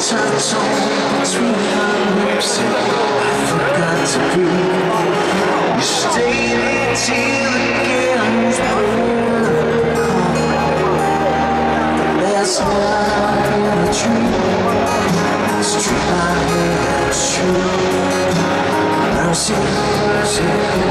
touch on between our lips, and I forgot to breathe. You stayed there till the candles burned the last night in a tree. This tree I had was true. Mercy, mercy.